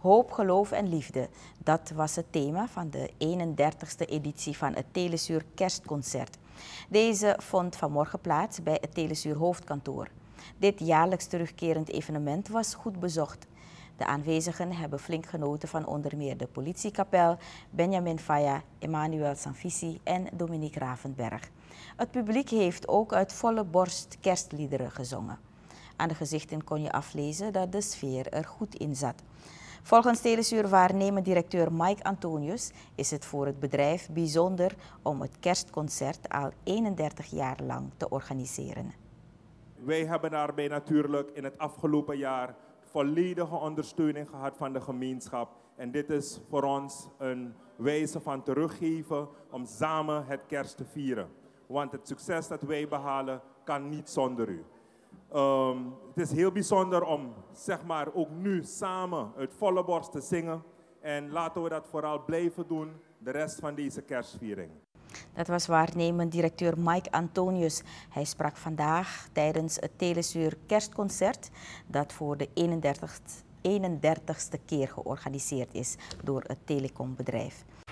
Hoop, geloof en liefde. Dat was het thema van de 31ste editie van het Telesuur Kerstconcert. Deze vond vanmorgen plaats bij het Telesuur hoofdkantoor. Dit jaarlijks terugkerend evenement was goed bezocht. De aanwezigen hebben flink genoten van onder meer de politiekapel, Benjamin Faya, Emmanuel Sanvisi en Dominique Ravenberg. Het publiek heeft ook uit volle borst kerstliederen gezongen. Aan de gezichten kon je aflezen dat de sfeer er goed in zat. Volgens Telesuur waarnemend directeur Mike Antonius is het voor het bedrijf bijzonder om het kerstconcert al 31 jaar lang te organiseren. Wij hebben daarbij natuurlijk in het afgelopen jaar volledige ondersteuning gehad van de gemeenschap. En dit is voor ons een wijze van teruggeven om samen het kerst te vieren. Want het succes dat wij behalen kan niet zonder u. Het is heel bijzonder om zeg maar, ook nu samen uit volle borst te zingen. En laten we dat vooral blijven doen de rest van deze kerstviering. Dat was waarnemend directeur Mike Antonius. Hij sprak vandaag tijdens het Telesuur Kerstconcert dat voor de 31ste keer georganiseerd is door het telecombedrijf.